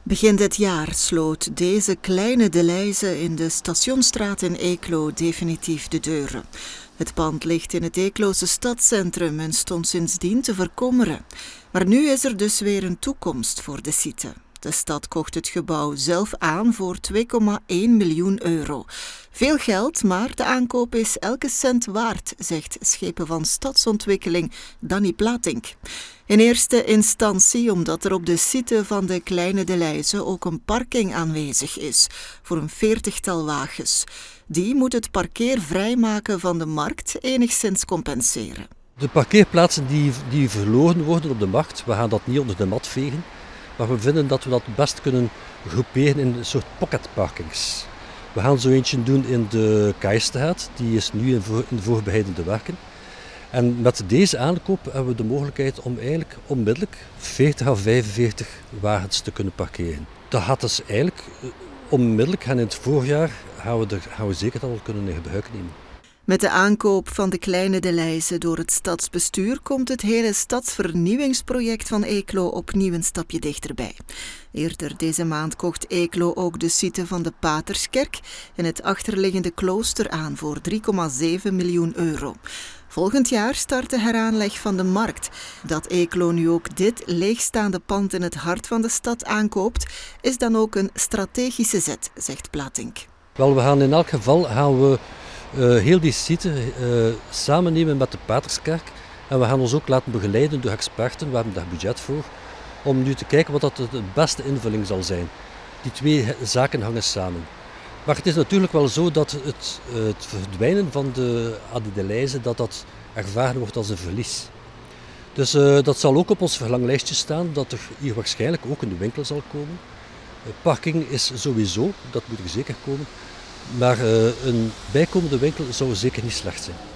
Begin dit jaar sloot deze kleine Delhaize in de Stationsstraat in Eeklo definitief de deuren. Het pand ligt in het Eeklose stadscentrum en stond sindsdien te verkommeren. Maar nu is er dus weer een toekomst voor de site. De stad kocht het gebouw zelf aan voor 2,1 miljoen euro. Veel geld, maar de aankoop is elke cent waard, zegt schepen van stadsontwikkeling Danny Platink. In eerste instantie omdat er op de site van de kleine Delhaize ook een parking aanwezig is voor een 40-tal wagens. Die moet het parkeer vrijmaken van de markt enigszins compenseren. De parkeerplaatsen die verloren worden op de markt, we gaan dat niet onder de mat vegen. Maar we vinden dat we dat best kunnen groeperen in een soort pocketparkings. We gaan zo eentje doen in de Keistraat, die is nu in de voorbereidende werken. En met deze aankoop hebben we de mogelijkheid om eigenlijk onmiddellijk 40 à 45 wagens te kunnen parkeren. Dat gaat dus eigenlijk onmiddellijk en in het voorjaar gaan we zeker dat wel kunnen in gebruik nemen. Met de aankoop van de kleine Delhaize door het stadsbestuur komt het hele stadsvernieuwingsproject van Eeklo opnieuw een stapje dichterbij. Eerder deze maand kocht Eeklo ook de site van de Paterskerk en het achterliggende klooster aan voor 3,7 miljoen euro. Volgend jaar start de heraanleg van de markt. Dat Eeklo nu ook dit leegstaande pand in het hart van de stad aankoopt, is dan ook een strategische zet, zegt Platink. Wel, we gaan in elk geval heel die site samennemen met de Paterskerk. En we gaan ons ook laten begeleiden door experten, we hebben daar budget voor, om nu te kijken wat dat de beste invulling zal zijn. Die twee zaken hangen samen. Maar het is natuurlijk wel zo dat het verdwijnen van de Delhaize dat ervaren wordt als een verlies. Dus dat zal ook op ons verlanglijstje staan, dat er hier waarschijnlijk ook een winkel zal komen. Parking is sowieso, dat moet er zeker komen. Maar een bijkomende winkel zou zeker niet slecht zijn.